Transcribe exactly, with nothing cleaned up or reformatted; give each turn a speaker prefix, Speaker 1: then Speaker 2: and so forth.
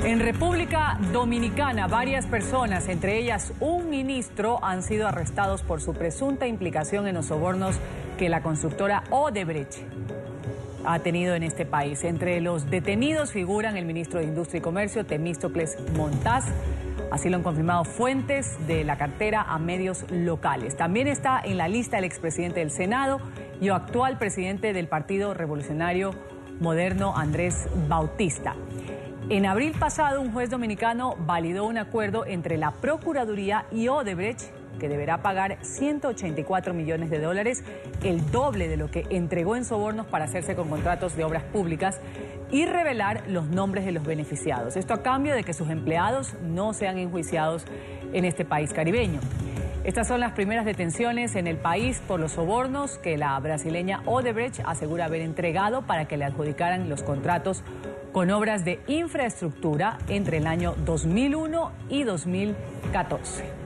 Speaker 1: En República Dominicana, varias personas, entre ellas un ministro, han sido arrestados por su presunta implicación en los sobornos que la constructora Odebrecht ha tenido en este país. Entre los detenidos figuran el ministro de Industria y Comercio, Temístocles Montaz. Así lo han confirmado fuentes de la cartera a medios locales. También está en la lista el expresidente del Senado y actual presidente del Partido Revolucionario Moderno, Andrés Bautista. En abril pasado, un juez dominicano validó un acuerdo entre la Procuraduría y Odebrecht, que deberá pagar ciento ochenta y cuatro millones de dólares, el doble de lo que entregó en sobornos para hacerse con contratos de obras públicas, y revelar los nombres de los beneficiados. Esto a cambio de que sus empleados no sean enjuiciados en este país caribeño. Estas son las primeras detenciones en el país por los sobornos que la brasileña Odebrecht asegura haber entregado para que le adjudicaran los contratos con obras de infraestructura entre el año dos mil uno y dos mil catorce.